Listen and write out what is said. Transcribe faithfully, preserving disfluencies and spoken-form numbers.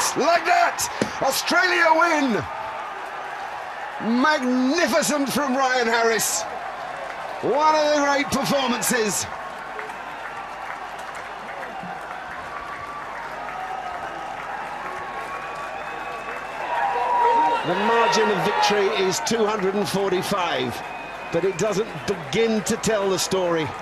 it! Like that! Australia win! Magnificent from Ryan Harris. One of the great performances. The margin of victory is two hundred forty-five, but it doesn't begin to tell the story.